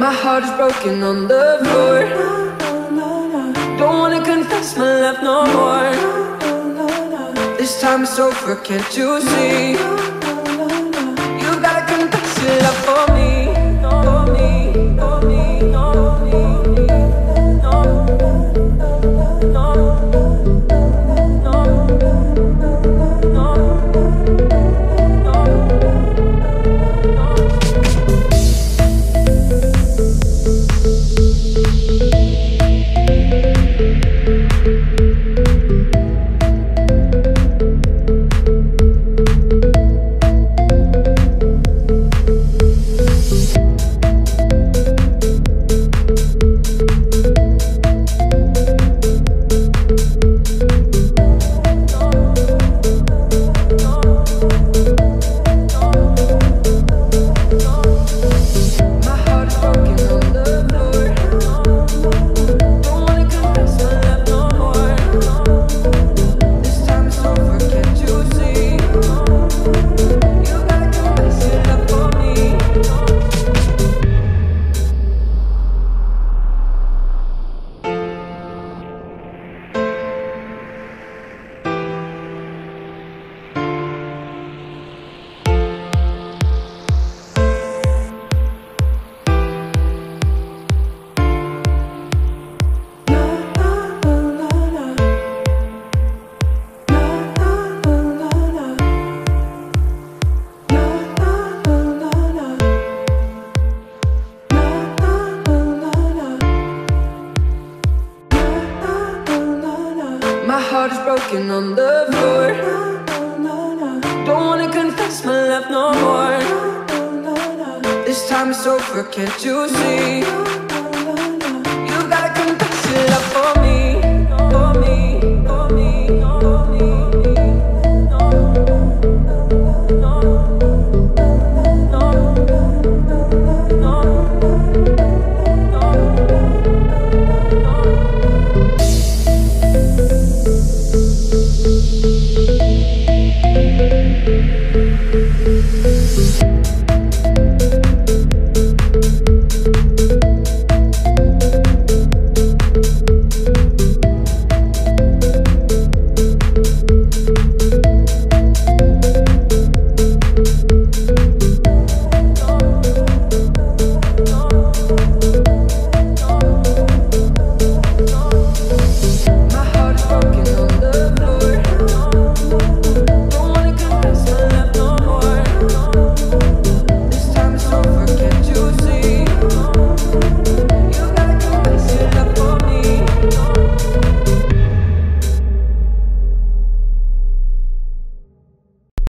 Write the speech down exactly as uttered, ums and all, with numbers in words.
My heart is broken on the floor. Don't wanna confess my love no more. This time it's over, can't you see? You gotta confess your love for me, for me, for me, for me, no, no, no, my heart is broken on the floor. Don't wanna confess my love no more. This time it's over, can't you see?